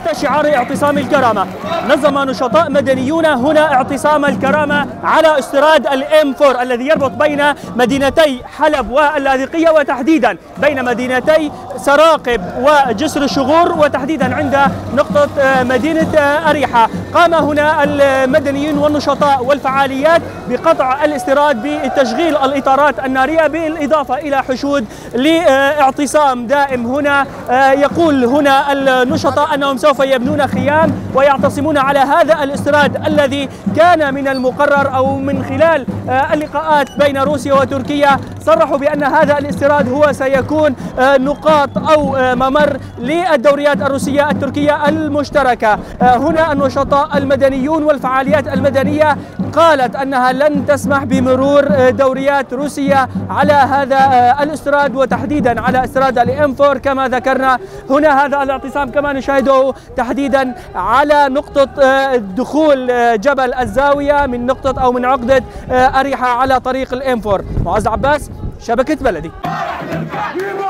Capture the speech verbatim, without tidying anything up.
تحت شعار اعتصام الكرامة. نظم نشطاء مدنيون هنا اعتصام الكرامة على استراد الام أربعة الذي يربط بين مدينتي حلب واللاذقية، وتحديدا بين مدينتي سراقب وجسر الشغور، وتحديدا عند نقطة مدينة أريحة. قام هنا المدنيين والنشطاء والفعاليات بقطع الاستيراد بتشغيل الإطارات النارية، بالإضافة إلى حشود لاعتصام دائم هنا. يقول هنا النشطاء أنهم سوف يبنون خيام ويعتصمون على هذا الاستيراد الذي كان من المقرر، أو من خلال اللقاءات بين روسيا وتركيا صرحوا بأن هذا الاستيراد هو سيكون نقاط أو ممر للدوريات الروسية التركية المشتركة. هنا النشطاء المدنيون والفعاليات المدنية قالت أنها لن تسمح بمرور دوريات روسيا على هذا الاستيراد، وتحديدا على استيراد الام أربعة كما ذكرنا. هنا هذا الاعتصام كما نشاهده تحديدا على نقطة دخول جبل الزاوية من نقطة أو من عقدة أريحة على طريق الام أربعة. معز عباس، شبكة بلدي.